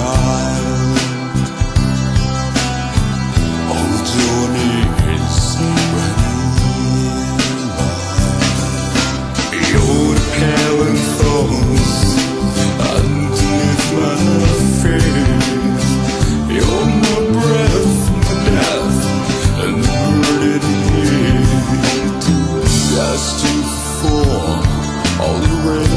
child. On the journeys running by, you're the parent thoughts underneath my feet. You're my breath, my death, and the burning heat. Just to form all the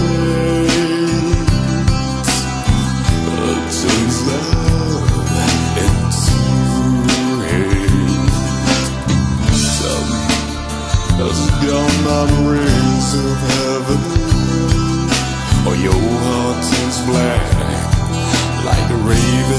rains, turns love into hate. Tell me, has it gone on the rings of heaven, or your heart turns black like the raven